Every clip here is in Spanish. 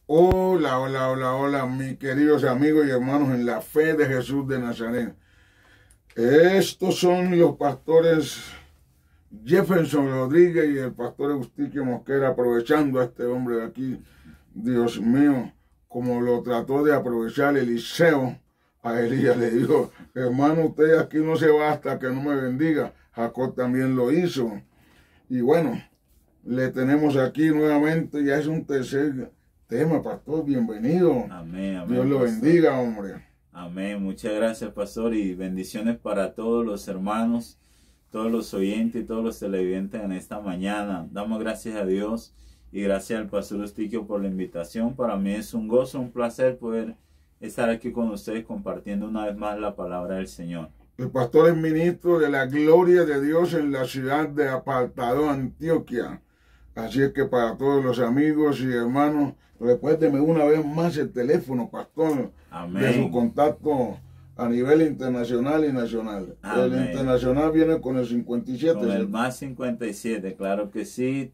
Hola, hola, hola, hola, mis queridos amigos y hermanos en la fe de Jesús de Nazaret. Estos son los pastores Jefferson Rodríguez y el pastor Eustiquio Mosquera, aprovechando a este hombre de aquí, Dios mío, como lo trató de aprovechar Eliseo a Elías. Le dijo, hermano, usted aquí no se va hasta que no me bendiga. Jacob también lo hizo. Y bueno, le tenemos aquí nuevamente, ya es un tercer tema, pastor, bienvenido. Amén, amén. Dios lo pastor. bendiga, hombre. Amén, muchas gracias, pastor, y bendiciones para todos los hermanos, todos los oyentes y todos los televidentes en esta mañana. Damos gracias a Dios y gracias al pastor Eustiquio por la invitación. Para mí es un gozo, un placer poder estar aquí con ustedes compartiendo una vez más la palabra del Señor. El pastor es ministro de la gloria de Dios en la ciudad de Apartadó, Antioquia. Así es que para todos los amigos y hermanos, recuérdeme una vez más el teléfono, pastor, Amén. de su contacto a nivel internacional y nacional. Amén. El internacional viene con el 57. Con el más 57, claro que sí,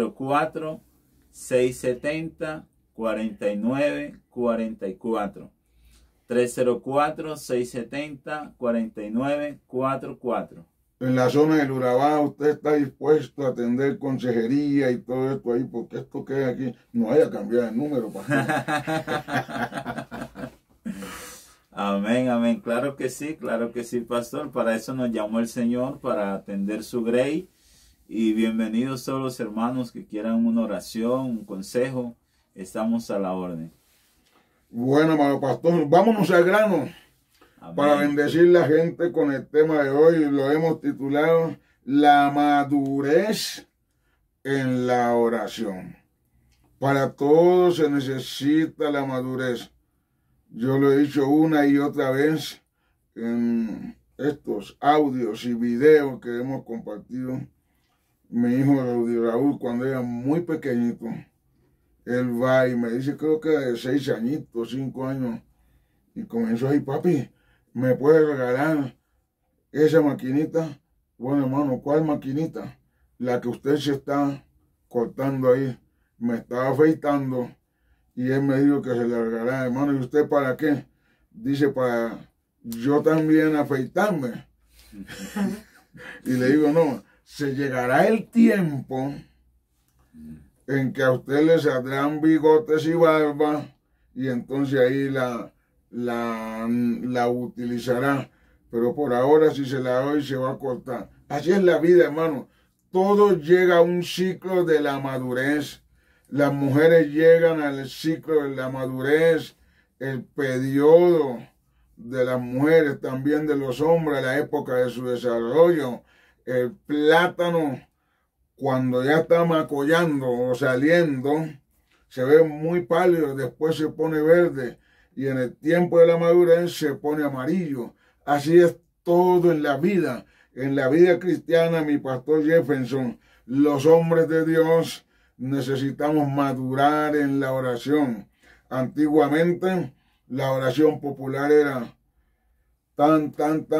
304-670-4944. 304-670-4944. En la zona del Urabá, usted está dispuesto a atender consejería y todo esto ahí, porque esto que hay aquí no haya cambiado el número, pastor. Amén, amén. Claro que sí, pastor. Para eso nos llamó el Señor, para atender su grey. Y bienvenidos todos los hermanos que quieran una oración, un consejo. Estamos a la orden. Bueno, amado pastor, vámonos al grano. Amén. Para bendecir la gente con el tema de hoy. Lo hemos titulado La madurez en la oración. Para todos se necesita la madurez. Yo lo he dicho una y otra vez en estos audios y videos que hemos compartido. Mi hijo Raúl, cuando era muy pequeñito, él va y me dice, creo que de 6 añitos, 5 años, y comenzó ahí, papi, ¿me puede regalar esa maquinita? Bueno, hermano, ¿cuál maquinita? La que usted se está cortando ahí. Me estaba afeitando y él me dijo que se la regalara, hermano. ¿Y usted para qué? Dice, para yo también afeitarme. Y le digo, no, se llegará el tiempo en que a usted le saldrán bigotes y barba y entonces ahí la utilizará. Pero por ahora si se la doy se va a cortar. Así es la vida, hermano. Todo llega a un ciclo de la madurez. Las mujeres llegan al ciclo de la madurez, el periodo de las mujeres, también de los hombres, la época de su desarrollo. El plátano, cuando ya está macollando o saliendo, se ve muy pálido, después se pone verde y en el tiempo de la madurez se pone amarillo. Así es todo en la vida cristiana, mi pastor Jefferson. Los hombres de Dios necesitamos madurar en la oración. Antiguamente la oración popular era tan,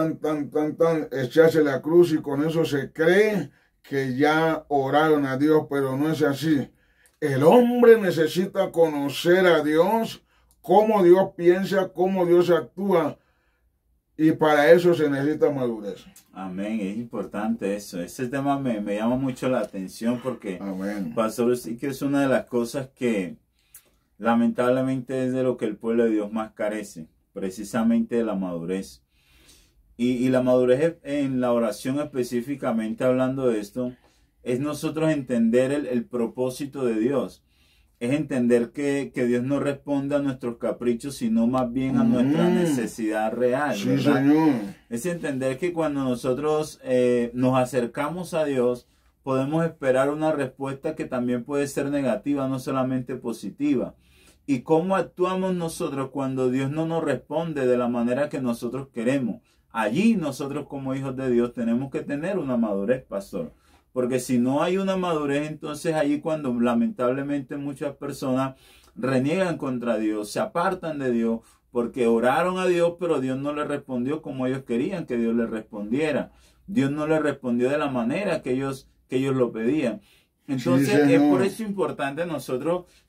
echarse la cruz y con eso se cree que ya oraron a Dios, pero no es así. El hombre necesita conocer a Dios, cómo Dios piensa, cómo Dios actúa, y para eso se necesita madurez. Amén, es importante eso. Ese tema me llama mucho la atención porque, amén, pastor, sí que es una de las cosas que lamentablemente es de lo que el pueblo de Dios más carece, precisamente de la madurez. Y la madurez en la oración, específicamente hablando de esto, es nosotros entender el propósito de Dios. Es entender que Dios no responde a nuestros caprichos, sino más bien a nuestra necesidad real. Sí, ¿verdad? Señor. Es entender que cuando nosotros nos acercamos a Dios, podemos esperar una respuesta que también puede ser negativa, no solamente positiva. Y cómo actuamos nosotros cuando Dios no nos responde de la manera que nosotros queremos. Allí nosotros como hijos de Dios tenemos que tener una madurez, pastor. Porque si no hay una madurez, entonces allí cuando lamentablemente muchas personas reniegan contra Dios, se apartan de Dios, porque oraron a Dios, pero Dios no les respondió como ellos querían que Dios les respondiera. Dios no les respondió de la manera que ellos lo pedían. Entonces sí, es por eso importante nosotros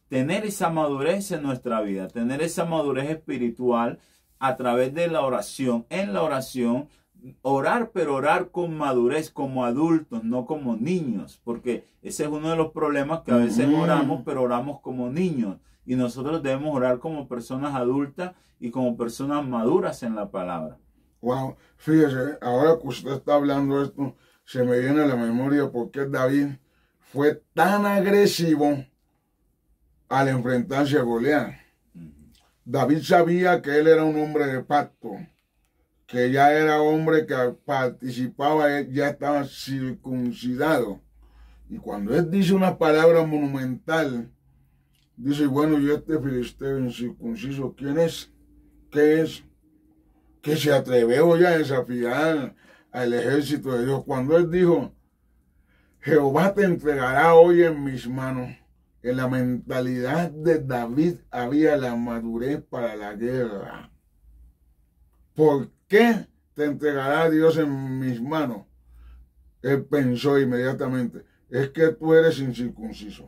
tener esa madurez en nuestra vida, tener esa madurez espiritual a través de la oración, en la oración, orar, pero orar con madurez, como adultos, no como niños, porque ese es uno de los problemas que a veces oramos, pero oramos como niños, y nosotros debemos orar como personas adultas y como personas maduras en la palabra. Wow, fíjese, ahora que usted está hablando esto, se me viene a la memoria porque David fue tan agresivo al enfrentarse a Goliat. David sabía que él era un hombre de pacto, que ya era hombre que participaba, ya estaba circuncidado. Y cuando él dice una palabra monumental, dice, bueno, ¿y este filisteo incircunciso quién es? ¿Qué es? Que se atrevió ya a desafiar al ejército de Dios. Cuando él dijo, Jehová te entregará hoy en mis manos, en la mentalidad de David había la madurez para la guerra. ¿Por qué te entregará Dios en mis manos? Él pensó inmediatamente, es que tú eres incircunciso.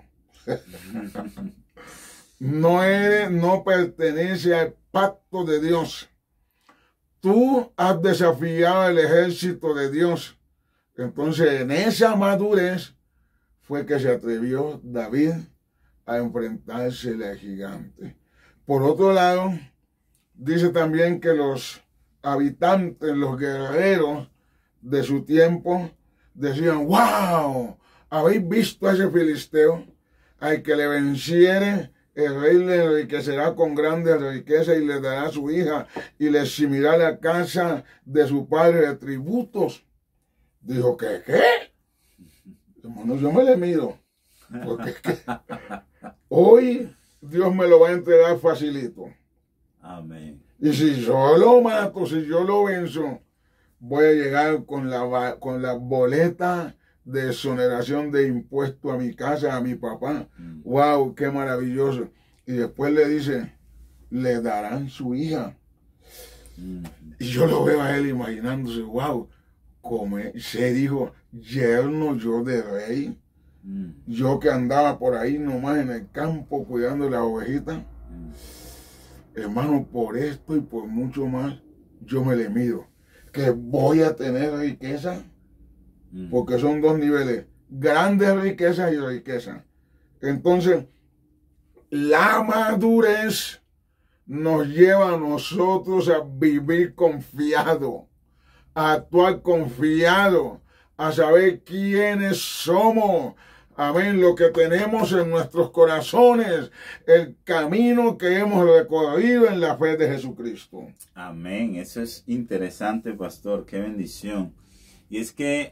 No pertenece al pacto de Dios. Tú has desafiado al ejército de Dios. Entonces, en esa madurez fue que se atrevió David a enfrentarse al gigante. Por otro lado, dice también que los habitantes, los guerreros de su tiempo, decían, wow, ¿habéis visto a ese filisteo? Al que le venciere, el rey le enriquecerá con grandes riquezas y le dará a su hija y le eximirá la casa de su padre de tributos. Dijo, ¿qué? Hermano, yo me le mido. Porque es que hoy Dios me lo va a entregar facilito. Amén. Y si yo lo mato, si yo lo venzo, voy a llegar con la boleta de exoneración de impuesto a mi casa, a mi papá. ¡Wow! ¡Qué maravilloso! Y después le dice, le darán su hija. Y yo lo veo a él imaginándose, ¡wow! Se dijo, yerno yo de rey. Yo que andaba por ahí nomás en el campo cuidando las ovejitas. Hermano, por esto y por mucho más, yo me le mido. Que voy a tener riqueza, porque son dos niveles, grandes riquezas y riqueza. Entonces, la madurez nos lleva a nosotros a vivir confiado, a actuar confiado, a saber quiénes somos. Amén, lo que tenemos en nuestros corazones, el camino que hemos recorrido en la fe de Jesucristo. Amén, eso es interesante, pastor, qué bendición. Y es que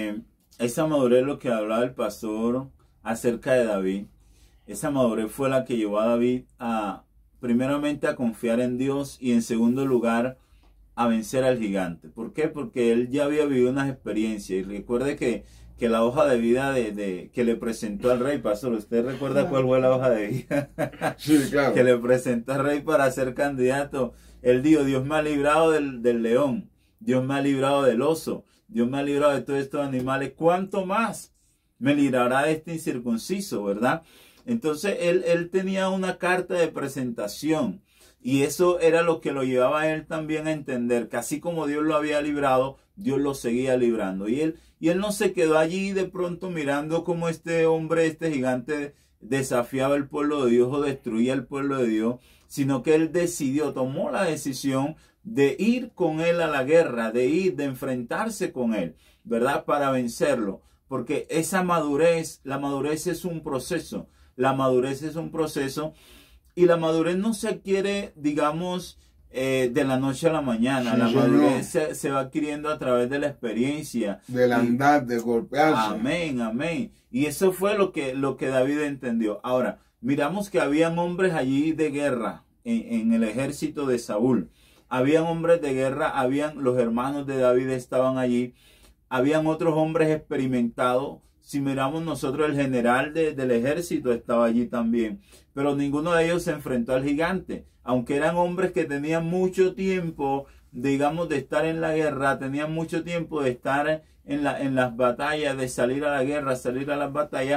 esa madurez, lo que hablaba el pastor acerca de David, esa madurez fue la que llevó a David primeramente a confiar en Dios y en segundo lugar a vencer al gigante. ¿Por qué? Porque él ya había vivido unas experiencias. Y recuerde que la hoja de vida que le presentó al rey, pastor, ¿usted recuerda cuál fue la hoja de vida? Sí, claro. Que le presentó al rey para ser candidato. Él dijo, Dios me ha librado del león, Dios me ha librado del oso, Dios me ha librado de todos estos animales, ¿cuánto más me librará de este incircunciso, verdad? Entonces él tenía una carta de presentación. Y eso era lo que lo llevaba a él también a entender que así como Dios lo había librado, Dios lo seguía librando. Y él no se quedó allí de pronto mirando cómo este hombre, este gigante, desafiaba el pueblo de Dios o destruía el pueblo de Dios, sino que él tomó la decisión de ir con él a la guerra, de enfrentarse con él, ¿verdad? Para vencerlo. Porque esa madurez, la madurez es un proceso. La madurez es un proceso. Y la madurez no se adquiere, digamos, de la noche a la mañana. Sí, la madurez se va adquiriendo a través de la experiencia. Del andar, de golpearse. Amén, amén. Y eso fue lo que David entendió. Ahora, miramos que habían hombres allí de guerra en el ejército de Saúl. Habían hombres de guerra, los hermanos de David estaban allí. Habían otros hombres experimentados. Si miramos nosotros, el general del ejército estaba allí también. Pero ninguno de ellos se enfrentó al gigante. Aunque eran hombres que tenían mucho tiempo, digamos, de estar en la guerra, tenían mucho tiempo de estar en las batallas, de salir a la guerra, salir a las batallas,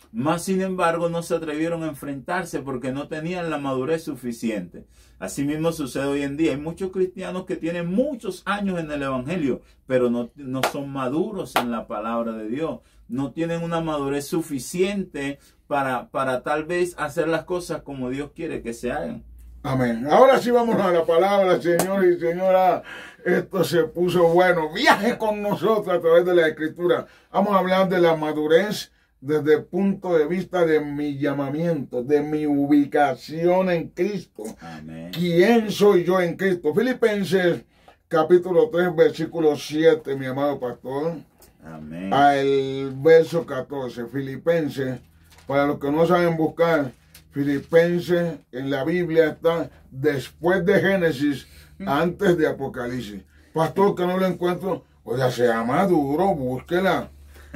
Más sin embargo no se atrevieron a enfrentarse porque no tenían la madurez suficiente. Asimismo sucede hoy en día. Hay muchos cristianos que tienen muchos años en el evangelio, pero no son maduros en la palabra de Dios. No tienen una madurez suficiente para tal vez hacer las cosas como Dios quiere que se hagan. Amén. Ahora sí vamos a la palabra, señores y señoras. Esto se puso bueno. Viaje con nosotros a través de la Escritura. Vamos a hablar de la madurez desde el punto de vista de mi llamamiento, de mi ubicación en Cristo. Amén. ¿Quién soy yo en Cristo? Filipenses capítulo 3, versículo 7, mi amado pastor. Amén. Al verso 14. Filipenses, para los que no saben buscar, Filipenses en la Biblia está después de Génesis, antes de Apocalipsis. Pastor, que no lo encuentro, oiga, sea maduro, búsquela.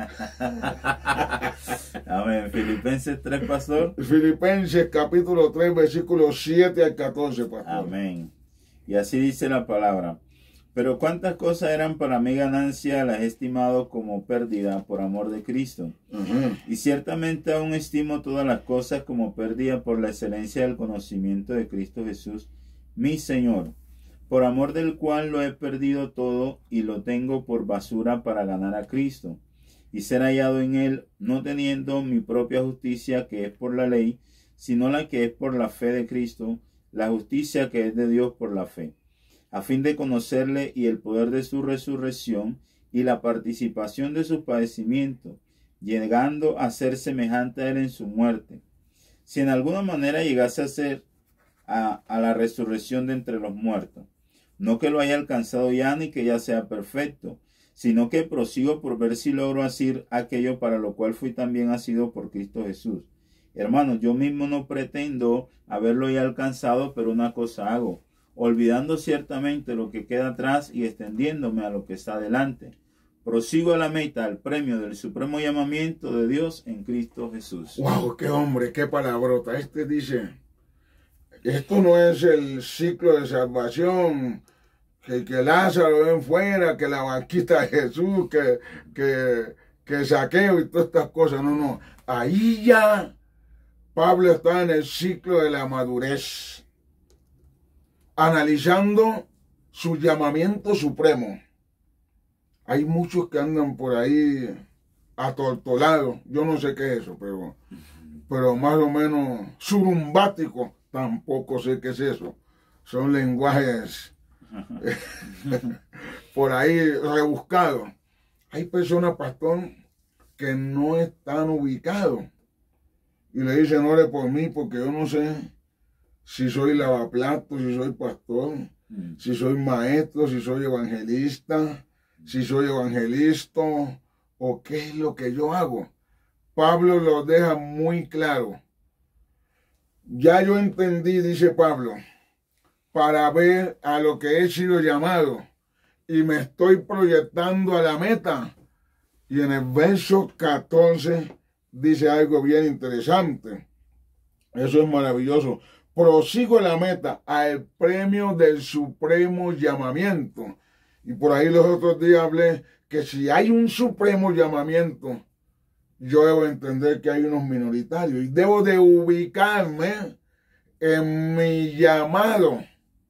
Amén. Filipenses 3, pastor. Filipenses capítulo 3, versículos 7 al 14, pastor. Amén. Y así dice la palabra. Pero cuántas cosas eran para mí ganancia, las he estimado como pérdida por amor de Cristo. Y ciertamente aún estimo todas las cosas como pérdida por la excelencia del conocimiento de Cristo Jesús, mi Señor, por amor del cual lo he perdido todo y lo tengo por basura para ganar a Cristo, y ser hallado en él, no teniendo mi propia justicia que es por la ley, sino la que es por la fe de Cristo, la justicia que es de Dios por la fe, a fin de conocerle y el poder de su resurrección y la participación de sus padecimientos, llegando a ser semejante a él en su muerte, si en alguna manera llegase a ser a la resurrección de entre los muertos. No que lo haya alcanzado ya ni que ya sea perfecto, sino que prosigo por ver si logro hacer aquello para lo cual fui también asido por Cristo Jesús. Hermanos, yo mismo no pretendo haberlo ya alcanzado, pero una cosa hago, olvidando ciertamente lo que queda atrás y extendiéndome a lo que está adelante. Prosigo a la meta, al premio del supremo llamamiento de Dios en Cristo Jesús. ¡Wow! ¡Qué hombre! ¡Qué palabrota! Este dice, esto no es el ciclo de salvación, que Lázaro ven fuera, que la banquita de Jesús, que saqueo y todas estas cosas. No, no. Ahí ya Pablo está en el ciclo de la madurez, analizando su llamamiento supremo. Hay muchos que andan por ahí atortolados. Yo no sé qué es eso, pero más o menos surumbático. Tampoco sé qué es eso. Son lenguajes por ahí rebuscados. Hay personas, pastor, que no están ubicados. Y le dicen, ore por mí, porque yo no sé si soy lavaplatos, si soy pastor, si soy maestro, si soy evangelista, si soy evangelista, o qué es lo que yo hago. Pablo lo deja muy claro. Ya yo entendí, dice Pablo, para ver a lo que he sido llamado, y me estoy proyectando a la meta. Y en el verso 14 dice algo bien interesante. Eso es maravilloso. Prosigo a la meta, al premio del supremo llamamiento. Y por ahí los otros días hablé que si hay un supremo llamamiento, yo debo entender que hay unos minoritarios. Y debo de ubicarme en mi llamado.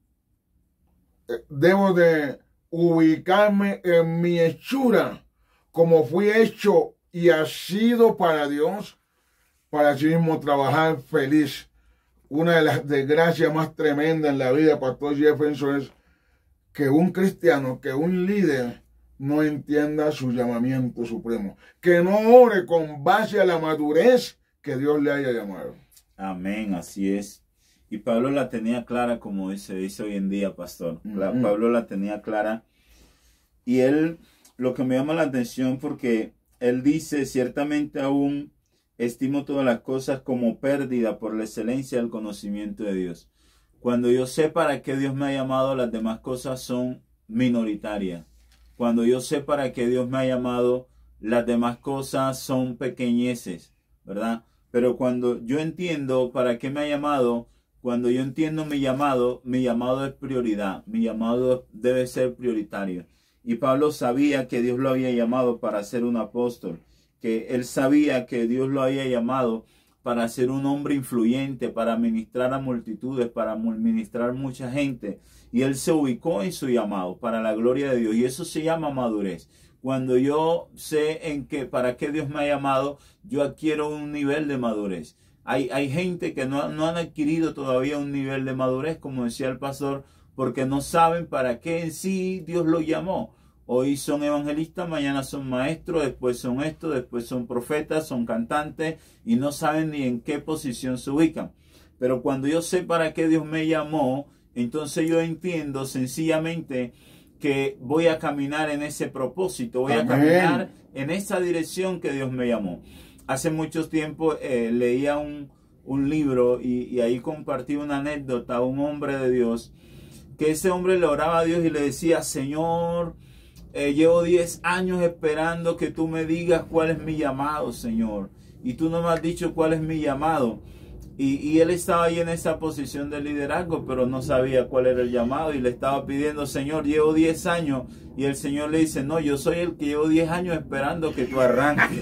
Debo de ubicarme en mi hechura, como fui hecho y ha sido para Dios, para así mismo trabajar feliz. Una de las desgracias más tremendas en la vida, Pastor Jefferson, es que un cristiano, que un líder no entienda su llamamiento supremo, que no ore con base a la madurez que Dios le haya llamado. Amén, así es. Y Pablo la tenía clara, como se dice hoy en día, pastor. Pablo la tenía clara. Y él, lo que me llama la atención, porque él dice, ciertamente aún estimo todas las cosas como pérdida por la excelencia del conocimiento de Dios. Cuando yo sé para qué Dios me ha llamado, las demás cosas son minoritarias. Cuando yo sé para qué Dios me ha llamado, las demás cosas son pequeñeces, ¿verdad? Pero cuando yo entiendo para qué me ha llamado, cuando yo entiendo mi llamado es prioridad. Mi llamado debe ser prioritario. Y Pablo sabía que Dios lo había llamado para ser un apóstol, que él sabía que Dios lo había llamado para ser un hombre influyente, para ministrar a multitudes, para ministrar a mucha gente. Y él se ubicó en su llamado para la gloria de Dios. Y eso se llama madurez. Cuando yo sé para qué Dios me ha llamado, yo adquiero un nivel de madurez. Hay gente que no han adquirido todavía un nivel de madurez, como decía el pastor, porque no saben para qué en sí Dios lo llamó. Hoy son evangelistas, mañana son maestros, después son esto, después son profetas, son cantantes y no saben ni en qué posición se ubican. Pero cuando yo sé para qué Dios me llamó, entonces yo entiendo sencillamente que voy a caminar en ese propósito, voy a caminar en esa dirección que Dios me llamó. Hace mucho tiempo leía un libro y ahí compartí una anécdota a un hombre de Dios, que ese hombre le oraba a Dios y le decía: Señor, llevo 10 años esperando que tú me digas cuál es mi llamado, Señor. Y tú no me has dicho cuál es mi llamado. Y él estaba ahí en esa posición de liderazgo, pero no sabía cuál era el llamado. Y le estaba pidiendo: Señor, llevo 10 años. Y el Señor le dice: no, yo soy el que llevo 10 años esperando que tú arranques.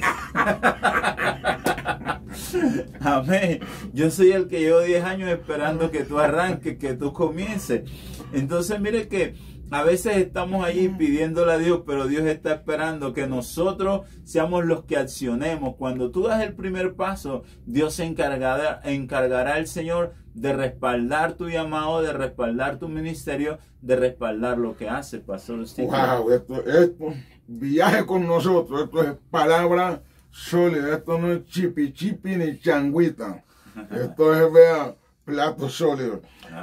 Amén. Yo soy el que llevo 10 años esperando que tú arranques, que tú comiences. Entonces, mire que a veces estamos allí pidiéndole a Dios, pero Dios está esperando que nosotros seamos los que accionemos. Cuando tú das el primer paso, Dios se encargará el Señor de respaldar tu llamado, de respaldar tu ministerio, de respaldar lo que haces, pastor. Sí, wow, esto, viaje con nosotros, esto es palabra sólida, esto no es chipi chipi ni changuita, esto es, vea, plato sólido.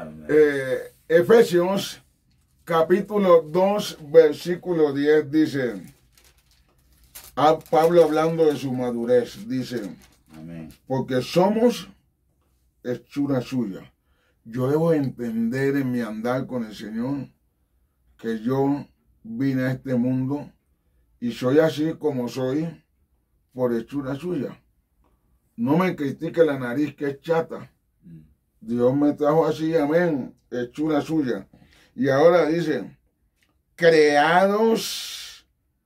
Efesios capítulo 2, versículo 10 dice, Pablo hablando de su madurez, dice: amén, porque somos hechura suya. Yo debo entender en mi andar con el Señor que yo vine a este mundo y soy así como soy por hechura suya. No me critique la nariz, que es chata. Dios me trajo así, amén, hechura suya. Y ahora dice, creados,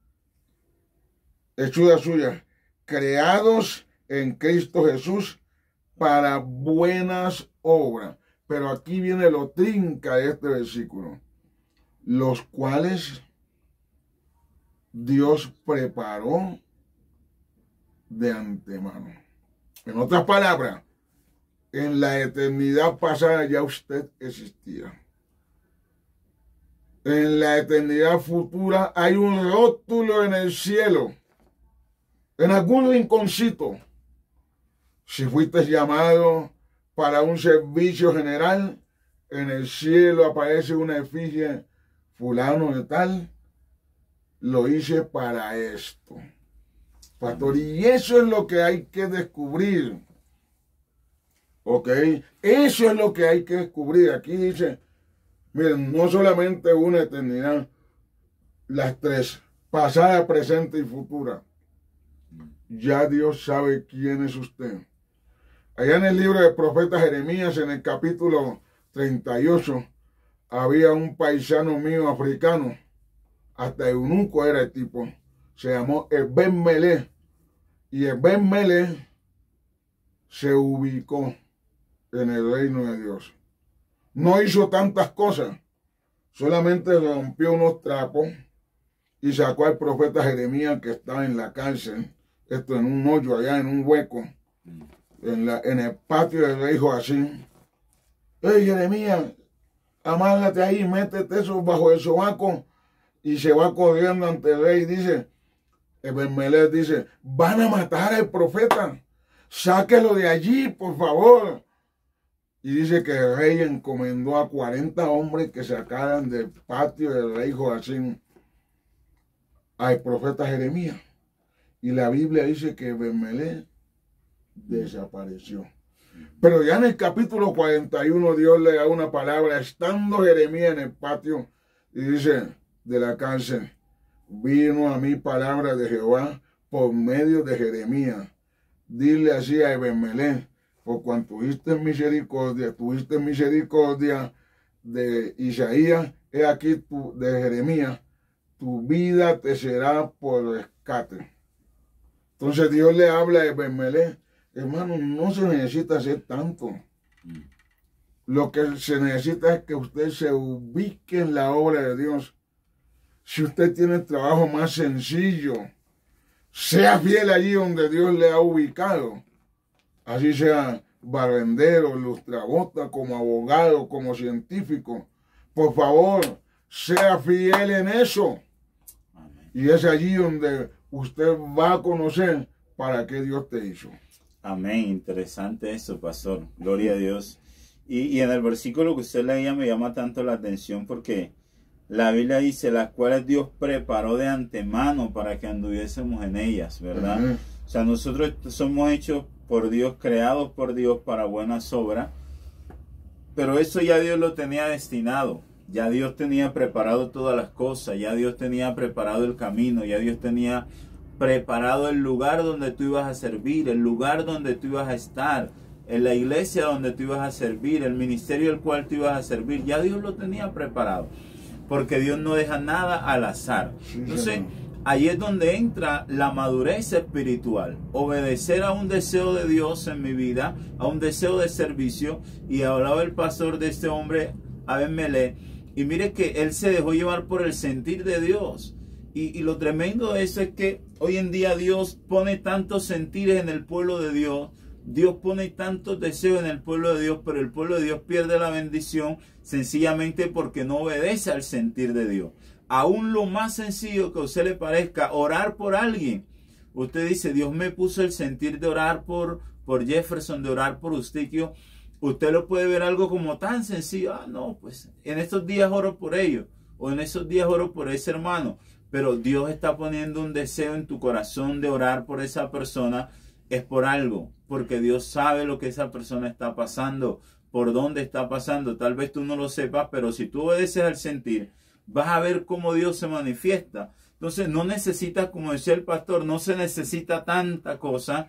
hechura suya, creados en Cristo Jesús para buenas obras. Pero aquí viene lo trinca de este versículo, los cuales Dios preparó de antemano. En otras palabras, en la eternidad pasada ya usted existía. En la eternidad futura hay un rótulo en el cielo, en algún rinconcito. Si fuiste llamado para un servicio general, en el cielo aparece una efigie, fulano de tal, lo hice para esto. Pastor, y eso es lo que hay que descubrir. ¿Ok? Eso es lo que hay que descubrir. Aquí dice, miren, no solamente una eternidad, las tres, pasada, presente y futura. Ya Dios sabe quién es usted. Allá en el libro del profeta Jeremías, en el capítulo 38, había un paisano mío africano, hasta eunuco era el tipo, se llamó Ben-Melech, y el Ben-Melech se ubicó en el reino de Dios. No hizo tantas cosas, solamente rompió unos trapos y sacó al profeta Jeremías, que estaba en la cárcel, esto en un hoyo allá, en un hueco, en el patio del rey Joacim. Hey, Jeremías, amárrate ahí, métete eso bajo el sobaco, y se va corriendo ante el rey. Dice, Ben-Melech dice, van a matar al profeta, sáquelo de allí, por favor. Y dice que el rey encomendó a 40 hombres que sacaran del patio del rey Joacim al profeta Jeremías. Y la Biblia dice que Ben-Melech desapareció. Pero ya en el capítulo 41 Dios le da una palabra, estando Jeremías en el patio, y dice de la cárcel, vino a mí palabra de Jehová por medio de Jeremías. Dile así a Ben-Melech, por cuanto tuviste misericordia de Isaías, he aquí de Jeremías, tu vida te será por rescate. Entonces Dios le habla a Ebemelech, hermano, no se necesita hacer tanto. Lo que se necesita es que usted se ubique en la obra de Dios. Si usted tiene el trabajo más sencillo, sea fiel allí donde Dios le ha ubicado. Así sea barrendero, lustrabota, como abogado, como científico. Por favor, sea fiel en eso. Amén. Y es allí donde usted va a conocer para qué Dios te hizo. Amén. Interesante eso, pastor. Gloria a Dios. Y en el versículo que usted leía me llama tanto la atención porque la Biblia dice, las cuales Dios preparó de antemano para que anduviésemos en ellas, ¿verdad? O sea, nosotros somos hechos por Dios, creados por Dios para buenas obras, pero eso ya Dios lo tenía destinado. Ya Dios tenía preparado todas las cosas, ya Dios tenía preparado el camino, ya Dios tenía preparado el lugar donde tú ibas a servir, el lugar donde tú ibas a estar, en la iglesia donde tú ibas a servir, el ministerio al cual tú ibas a servir. Ya Dios lo tenía preparado, porque Dios no deja nada al azar. Entonces, ahí es donde entra la madurez espiritual, obedecer a un deseo de Dios en mi vida, a un deseo de servicio. Y hablaba el pastor de este hombre, Abimelech, y mire que él se dejó llevar por el sentir de Dios. Y lo tremendo de eso es que hoy en día Dios pone tantos sentires en el pueblo de Dios, Dios pone tantos deseos en el pueblo de Dios, pero el pueblo de Dios pierde la bendición sencillamente porque no obedece al sentir de Dios. Aún lo más sencillo que a usted le parezca, orar por alguien. Usted dice, Dios me puso el sentir de orar por Jefferson, de orar por Eustiquio. Usted lo puede ver algo como tan sencillo. Ah, no, pues en estos días oro por ellos, o en esos días oro por ese hermano. Pero Dios está poniendo un deseo en tu corazón de orar por esa persona. Es por algo, porque Dios sabe lo que esa persona está pasando, por dónde está pasando. Tal vez tú no lo sepas, pero si tú obedeces al sentir, vas a ver cómo Dios se manifiesta. Entonces no necesitas, como decía el pastor, no se necesita tanta cosa,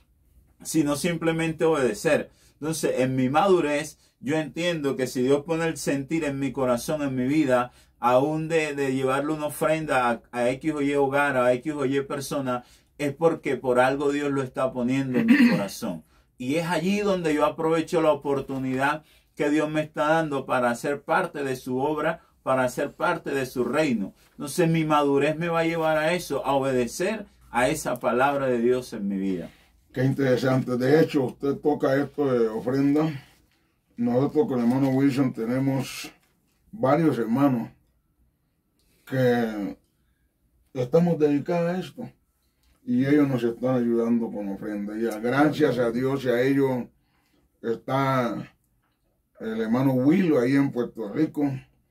sino simplemente obedecer. Entonces, en mi madurez, yo entiendo que si Dios pone el sentir en mi corazón, en mi vida, aún de llevarle una ofrenda a X o Y hogar, a X o Y persona, es porque por algo Dios lo está poniendo en mi corazón. Y es allí donde yo aprovecho la oportunidad que Dios me está dando para ser parte de su obra, para ser parte de su reino. Entonces mi madurez me va a llevar a eso, a obedecer a esa palabra de Dios en mi vida. Qué interesante. De hecho, usted toca esto de ofrenda. Nosotros con el hermano Wilson tenemos varios hermanos que estamos dedicados a esto. Y ellos nos están ayudando con ofrenda. Y gracias a Dios y a ellos está el hermano Willo ahí en Puerto Rico.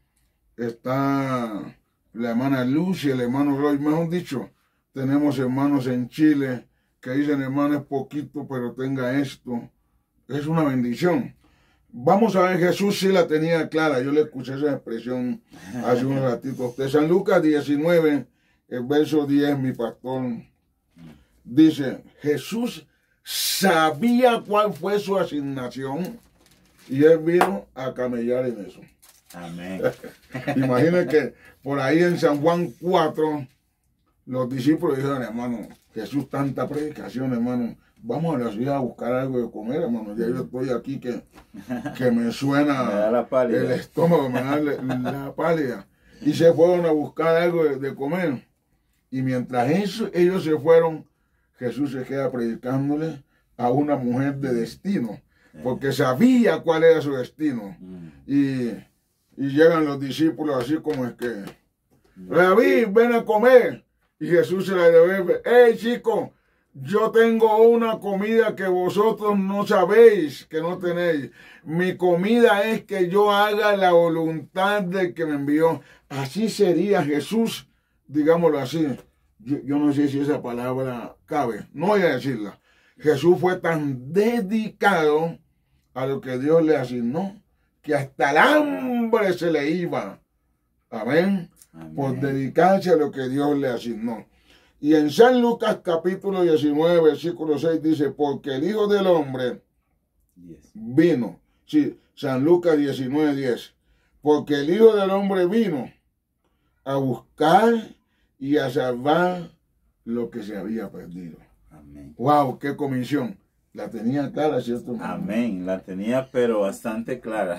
Está la hermana Lucy, el hermano Roy. Mejor dicho, tenemos hermanos en Chile que dicen, hermano, es poquito, pero tenga esto. Es una bendición. Vamos a ver, Jesús sí la tenía clara. Yo le escuché esa expresión hace unos ratitos. De San Lucas 19, el verso 10, mi pastor dice, Jesús sabía cuál fue su asignación y él vino a camellar en eso. Amén. Imaginen que por ahí en San Juan 4, los discípulos dijeron, hermano, Jesús, tanta predicación, hermano, vamos a la ciudad a buscar algo de comer, hermano. Ya yo estoy aquí que me suena el estómago, me da la pálida. Y se fueron a buscar algo de comer. Y mientras ellos se fueron, Jesús se queda predicándole a una mujer de destino, porque sabía cuál era su destino. Y llegan los discípulos así como es que, Rabí, ven a comer. Y Jesús se la devuelve. Hey, chicos, yo tengo una comida que vosotros no sabéis, que no tenéis. Mi comida es que yo haga la voluntad del que me envió. Así sería Jesús, digámoslo así. Yo no sé si esa palabra cabe, no voy a decirla. Jesús fue tan dedicado a lo que Dios le asignó, que hasta el hambre se le iba. Amén. Amén. Por dedicarse a lo que Dios le asignó. Y en San Lucas capítulo 19, versículo 6 dice, porque el Hijo del Hombre vino. Sí, San Lucas 19, 10. Porque el Hijo del Hombre vino a buscar y a salvar lo que se había perdido. Amén. Wow, qué comisión. La tenía clara, ¿cierto? Amén. La tenía, pero bastante clara.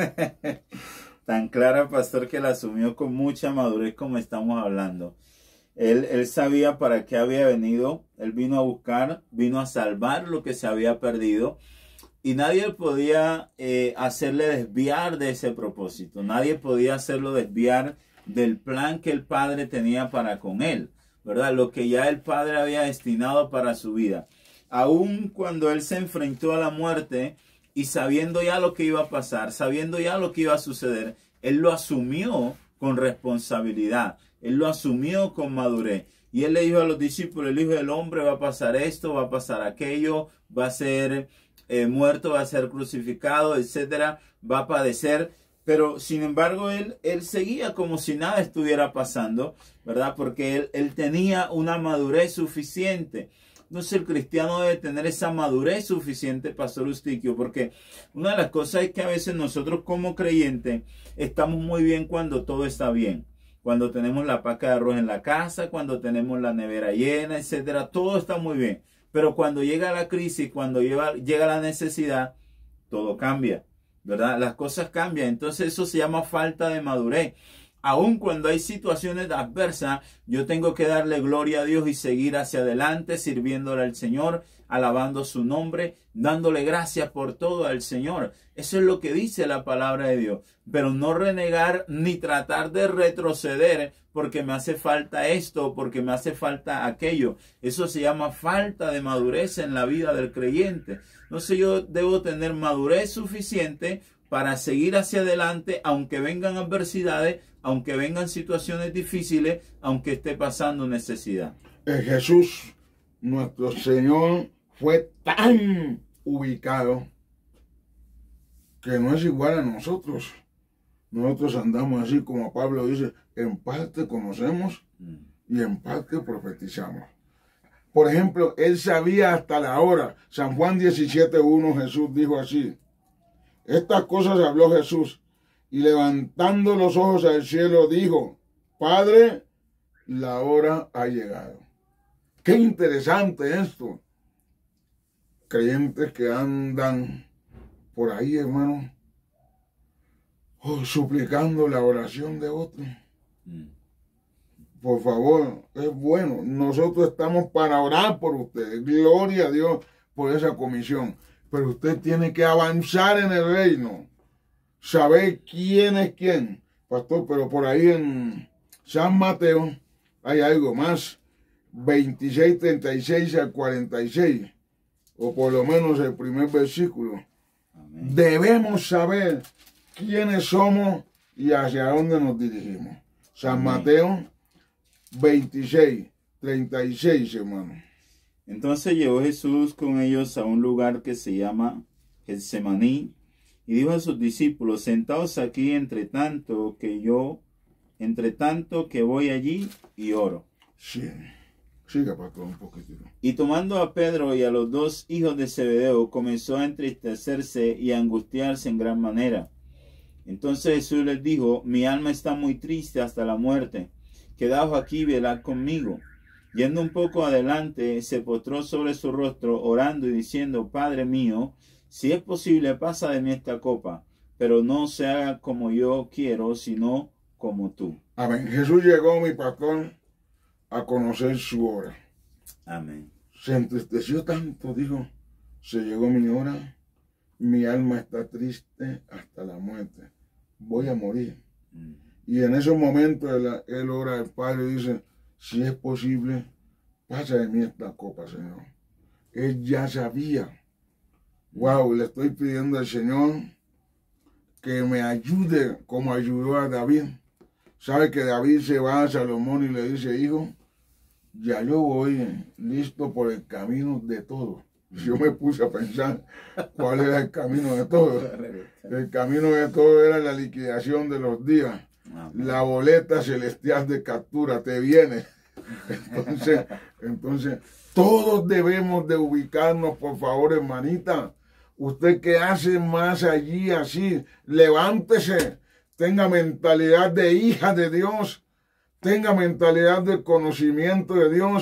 Tan clara, pastor, que la asumió con mucha madurez como estamos hablando. Él sabía para qué había venido. Él vino a buscar, vino a salvar lo que se había perdido. Y nadie podía hacerle desviar de ese propósito. Nadie podía hacerlo desviar del plan que el Padre tenía para con él, ¿verdad? Lo que ya el Padre había destinado para su vida. Aun cuando él se enfrentó a la muerte y sabiendo ya lo que iba a pasar, sabiendo ya lo que iba a suceder, él lo asumió con responsabilidad. Él lo asumió con madurez. Y él le dijo a los discípulos, el Hijo del Hombre va a pasar esto, va a pasar aquello, va a ser muerto, va a ser crucificado, etcétera, va a padecer. Pero sin embargo él seguía como si nada estuviera pasando, ¿verdad? Porque él tenía una madurez suficiente. Entonces el cristiano debe tener esa madurez suficiente, Pastor Eustiquio, porque una de las cosas es que a veces nosotros como creyentes estamos muy bien cuando todo está bien. Cuando tenemos la paca de arroz en la casa, cuando tenemos la nevera llena, etcétera, todo está muy bien. Pero cuando llega la crisis, cuando llega la necesidad, todo cambia, ¿verdad? Las cosas cambian. Entonces eso se llama falta de madurez. Aun cuando hay situaciones adversas, yo tengo que darle gloria a Dios y seguir hacia adelante, sirviéndole al Señor, alabando su nombre, dándole gracias por todo al Señor. Eso es lo que dice la palabra de Dios. Pero no renegar ni tratar de retroceder porque me hace falta esto, porque me hace falta aquello. Eso se llama falta de madurez en la vida del creyente. Entonces yo debo tener madurez suficiente para seguir hacia adelante, aunque vengan adversidades, aunque vengan situaciones difíciles, aunque esté pasando necesidad. Jesús, nuestro Señor, fue tan ubicado que no es igual a nosotros. Nosotros andamos así como Pablo dice, en parte conocemos y en parte profetizamos. Por ejemplo, él sabía hasta la hora. San Juan 17:1 Jesús dijo así. Estas cosas habló Jesús y levantando los ojos al cielo dijo, Padre, la hora ha llegado. Qué interesante esto. Creyentes que andan por ahí, hermano, suplicando la oración de otros. Por favor, es bueno. Nosotros estamos para orar por ustedes. Gloria a Dios por esa comisión. Pero usted tiene que avanzar en el reino. Saber quién es quién. Pastor, pero por ahí en San Mateo hay algo más. 26, 36 al 46. O por lo menos el primer versículo. Amén. Debemos saber quiénes somos y hacia dónde nos dirigimos. San Amén. Mateo 26, 36, hermano. Entonces llegó Jesús con ellos a un lugar que se llama Getsemaní y dijo a sus discípulos, sentaos aquí entre tanto que voy allí y oro. Sí. Siga, pastor, un poquitito. Y tomando a Pedro y a los dos hijos de Zebedeo, comenzó a entristecerse y a angustiarse en gran manera. Entonces Jesús les dijo, mi alma está muy triste hasta la muerte. Quedaos aquí y velad conmigo. Yendo un poco adelante, se postró sobre su rostro, orando y diciendo, Padre mío, si es posible, pasa de mí esta copa, pero no se haga como yo quiero, sino como tú. Amén. Jesús llegó, mi pastor, a conocer su hora. Amén. Se entristeció tanto, dijo, se llegó mi hora, mi alma está triste hasta la muerte, voy a morir. Y en esos momentos él ora al Padre y dice, si es posible, pasa de mí esta copa, Señor. Él ya sabía. Wow, le estoy pidiendo al Señor que me ayude como ayudó a David. Sabe que David se va a Salomón y le dice, hijo, ya yo voy listo por el camino de todo. Yo me puse a pensar cuál era el camino de todo. El camino de todo era la liquidación de los días. La boleta celestial de captura te viene. Entonces, todos debemos de ubicarnos, por favor, hermanita. Usted que hace más allí así, levántese, tenga mentalidad de hija de Dios, tenga mentalidad de conocimiento de Dios,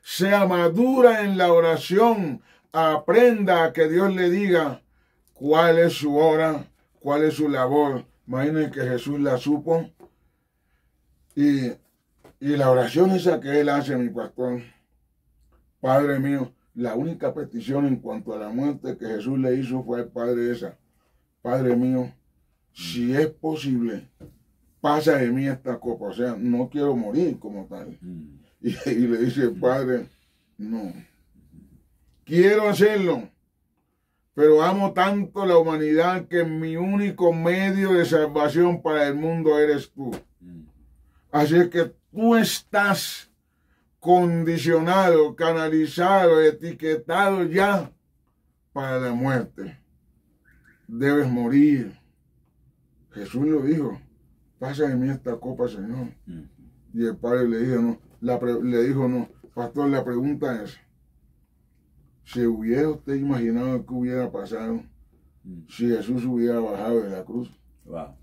sea madura en la oración, aprenda a que Dios le diga cuál es su hora, cuál es su labor. Imaginen que Jesús la supo. Y la oración esa que él hace, mi pastor, Padre mío, la única petición en cuanto a la muerte que Jesús le hizo fue al Padre esa: Padre mío, si es posible, pasa de mí esta copa. O sea, no quiero morir como tal. Y le dice: Padre, no, quiero hacerlo, pero amo tanto la humanidad que mi único medio de salvación para el mundo eres tú. Así es que tú estás condicionado, canalizado, etiquetado ya para la muerte. Debes morir. Jesús lo dijo: pasa de mí esta copa, Señor. Y el Padre le dijo: no, pastor, la pregunta es, si hubiera usted imaginado qué hubiera pasado si Jesús hubiera bajado de la cruz. Wow.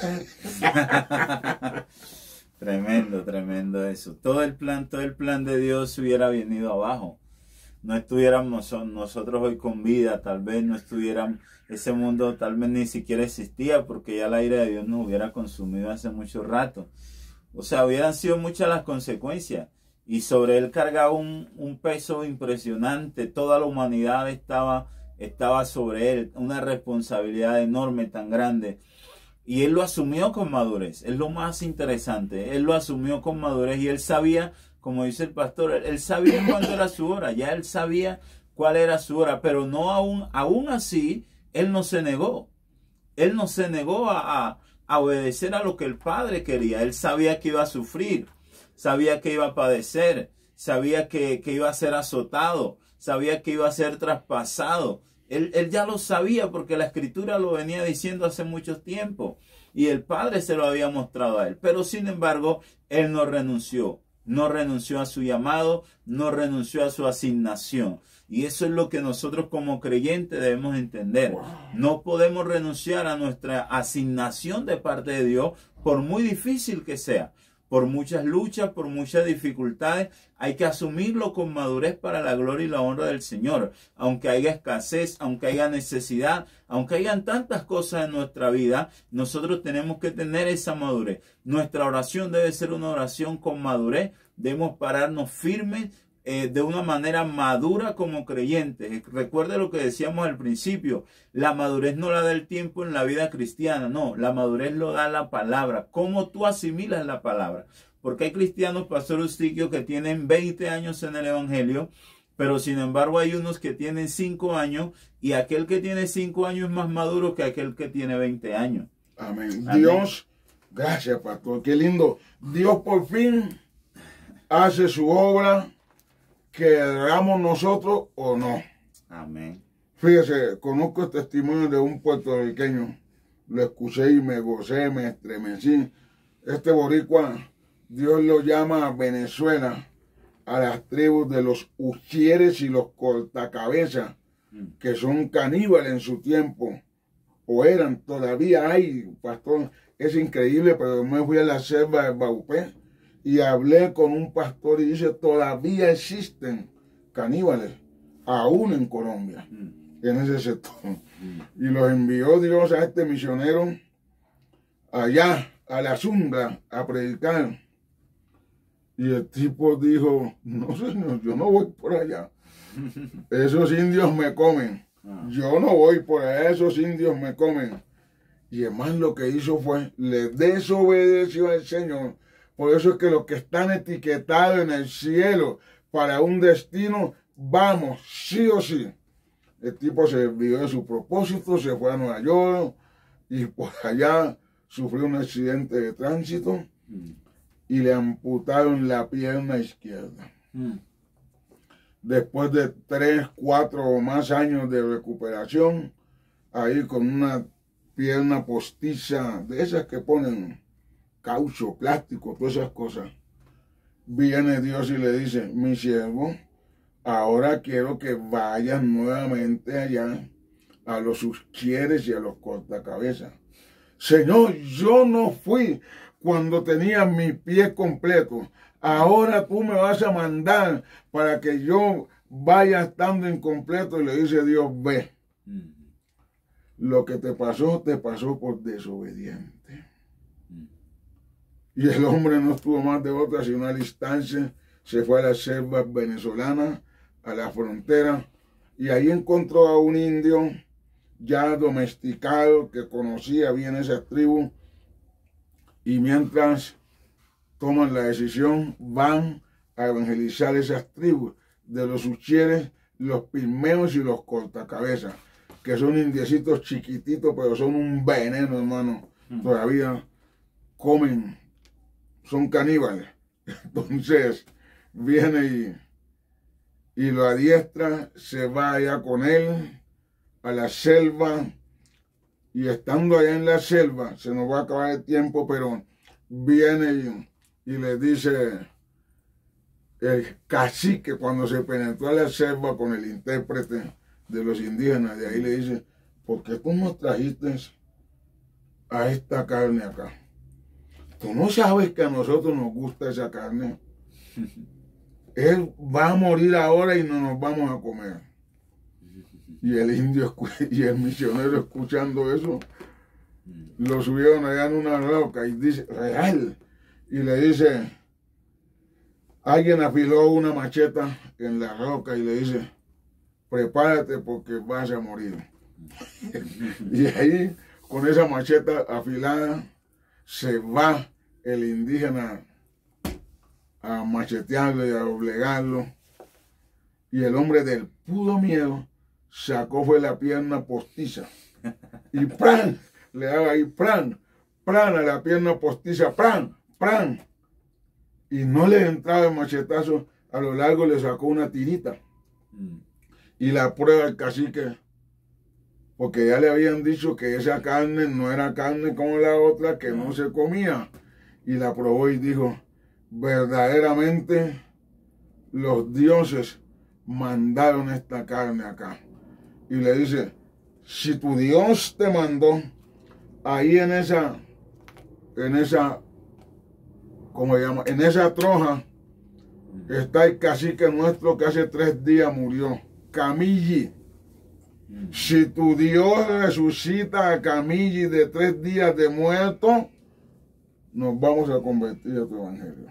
Tremendo, tremendo eso. Todo el plan de Dios hubiera venido abajo. No estuviéramos nosotros hoy con vida, tal vez no estuviéramos, ese mundo tal vez ni siquiera existía, porque ya la ira de Dios nos hubiera consumido hace mucho rato. O sea, hubieran sido muchas las consecuencias. Y sobre él cargaba un peso impresionante. Toda la humanidad estaba sobre él. Una responsabilidad enorme, tan grande. Y él lo asumió con madurez. Es lo más interesante. Él lo asumió con madurez. Y él sabía, como dice el pastor, él sabía cuándo era su hora. Ya él sabía cuál era su hora. Pero no aún así, él no se negó. Él no se negó a obedecer a lo que el Padre quería. Él sabía que iba a sufrir. Sabía que iba a padecer, sabía que iba a ser azotado, sabía que iba a ser traspasado. Él ya lo sabía porque la Escritura lo venía diciendo hace mucho tiempo y el Padre se lo había mostrado a él. Pero sin embargo, él no renunció a su llamado, no renunció a su asignación. Y eso es lo que nosotros como creyentes debemos entender. No podemos renunciar a nuestra asignación de parte de Dios, por muy difícil que sea. Por muchas luchas, por muchas dificultades, hay que asumirlo con madurez para la gloria y la honra del Señor. Aunque haya escasez, aunque haya necesidad, aunque hayan tantas cosas en nuestra vida, nosotros tenemos que tener esa madurez. Nuestra oración debe ser una oración con madurez. Debemos pararnos firmes de una manera madura como creyentes. Recuerde lo que decíamos al principio, la madurez no la da el tiempo en la vida cristiana, no, la madurez lo da la palabra, cómo tú asimilas la palabra, porque hay cristianos, pastor Eustiquio, que tienen 20 años en el evangelio, pero sin embargo hay unos que tienen 5 años, y aquel que tiene 5 años es más maduro que aquel que tiene 20 años. Amén. Dios, gracias, pastor, qué lindo. Dios por fin hace su obra, queramos nosotros o no. Amén. Fíjese, conozco el testimonio de un puertorriqueño. Lo escuché y me gocé, me estremecí. Este boricua, Dios lo llama a Venezuela, a las tribus de los Uchieres y los Cortacabezas, que son caníbales en su tiempo, o eran, todavía hay, pastor. Es increíble, pero me fui a la selva de Baupé y hablé con un pastor y dice, todavía existen caníbales, aún en Colombia, en ese sector. Y los envió Dios a este misionero allá, a la Zunga, a predicar. Y el tipo dijo, no señor, yo no voy por allá. Esos indios me comen. Yo no voy por allá, esos indios me comen. Y además lo que hizo fue, le desobedeció al Señor. Por eso es que los que están etiquetados en el cielo para un destino, vamos, sí o sí. El tipo se desvió de su propósito, se fue a Nueva York y por allá sufrió un accidente de tránsito y le amputaron la pierna izquierda. Después de 3, 4 o más años de recuperación, ahí con una pierna postiza, de esas que ponen caucho, plástico, todas esas cosas, viene Dios y le dice, mi siervo, ahora quiero que vayas nuevamente allá a los Uchieres y a los Cortacabezas. Señor, yo no fui cuando tenía mi pie completo. ahora tú me vas a mandar para que yo vaya estando incompleto. Y le dice Dios, ve, lo que te pasó por desobediente. Y el hombre no estuvo más de otra sino al instante, se fue a las selvas venezolanas, a la frontera, y ahí encontró a un indio ya domesticado que conocía bien esas tribus, y mientras toman la decisión, van a evangelizar esas tribus de los uchieres, los pigmeos y los cortacabezas, que son indiecitos chiquititos, pero son un veneno, hermano. Todavía comen, son caníbales. Entonces viene y lo adiestra, se va allá con él a la selva, y estando allá en la selva, se nos va a acabar el tiempo, pero viene y le dice el cacique, cuando se penetró a la selva con el intérprete de los indígenas, de ahí le dice, ¿por qué tú nos trajiste a esta carne acá? ¿Tú no sabes que a nosotros nos gusta esa carne? Él va a morir ahora y no nos vamos a comer. Y el indio y el misionero, escuchando eso, lo subieron allá en una roca y dice, real, y le dice, alguien afiló una macheta en la roca y le dice, prepárate porque vas a morir. Y ahí, con esa macheta afilada, se va el indígena a machetearlo y a doblegarlo. Y el hombre del puro miedo sacó fue la pierna postiza. Y ¡pran! Le daba ahí ¡pran! ¡Pran! A la pierna postiza, ¡pran! ¡Pran! Y no le entraba el machetazo, a lo largo le sacó una tirita. Y la prueba el cacique, porque ya le habían dicho que esa carne no era carne como la otra, que no se comía. Y la probó y dijo, verdaderamente los dioses mandaron esta carne acá. Y le dice, si tu Dios te mandó, ahí en esa, ¿cómo se llama? En esa troja está el cacique nuestro que hace 3 días murió, Camilli. Si tu Dios resucita a Camilli de 3 días de muerto, nos vamos a convertir a tu evangelio.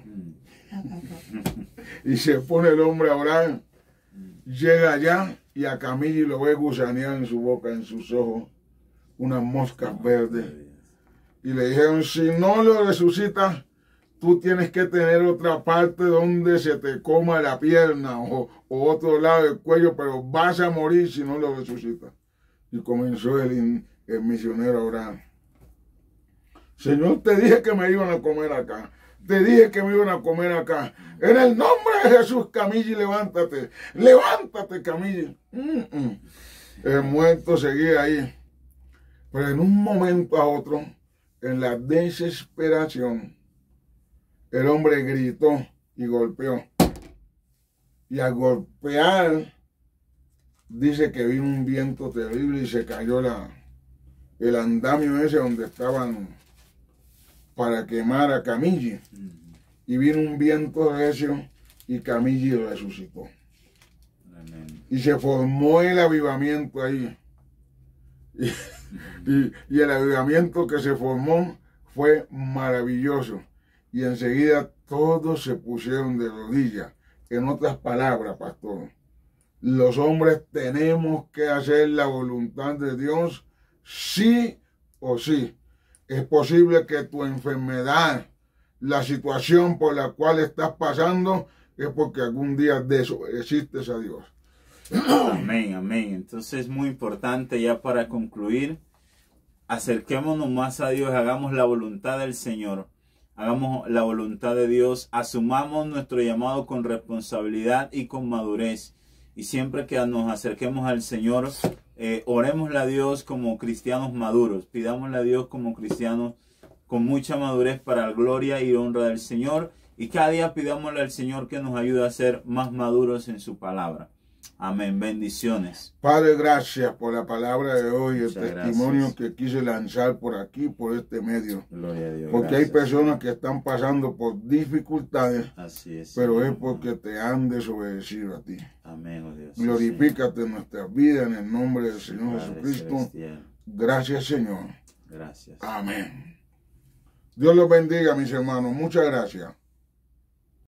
Y se pone el hombre a orar, llega allá y a Camilli lo ve gusanear en su boca, en sus ojos, unas moscas verdes. Y le dijeron, si no lo resucitas, tú tienes que tener otra parte donde se te coma la pierna o otro lado del cuello, pero vas a morir si no lo resucitas. Y comenzó el misionero a orar. Señor, te dije que me iban a comer acá. Te dije que me iban a comer acá. En el nombre de Jesús, Camilli, levántate. Levántate, Camilli. El muerto seguía ahí. Pero en un momento a otro, en la desesperación, el hombre gritó y golpeó. Y al golpear, dice que vino un viento terrible y se cayó el andamio ese donde estaban para quemar a Camilli. Y vino un viento recio y Camilli resucitó. Amén. Y se formó el avivamiento ahí. Y el avivamiento que se formó fue maravilloso. Y enseguida todos se pusieron de rodillas. En otras palabras, pastor, los hombres tenemos que hacer la voluntad de Dios sí o sí. Es posible que tu enfermedad, la situación por la cual estás pasando, es porque algún día desobedeciste a Dios. Amén, amén. Entonces es muy importante, ya para concluir, acerquémonos más a Dios, hagamos la voluntad del Señor, hagamos la voluntad de Dios, asumamos nuestro llamado con responsabilidad y con madurez. Y siempre que nos acerquemos al Señor, orémosle a Dios como cristianos maduros, pidámosle a Dios como cristianos con mucha madurez para la gloria y honra del Señor. Y cada día pidámosle al Señor que nos ayude a ser más maduros en su palabra. Amén. Bendiciones. Padre, gracias por la palabra de hoy, el Muchas testimonio gracias. que quise lanzar por aquí, por este medio. Gloria a Dios. Porque hay Gracias, personas que están pasando por dificultades, así es, pero Señor. es porque te han desobedecido a ti. Amén, oh Dios. Glorifícate en nuestras vidas en el nombre del Sí, Señor Padre Jesucristo. celestial. Gracias, Señor. Gracias. Amén. Dios los bendiga, mis hermanos. Muchas gracias.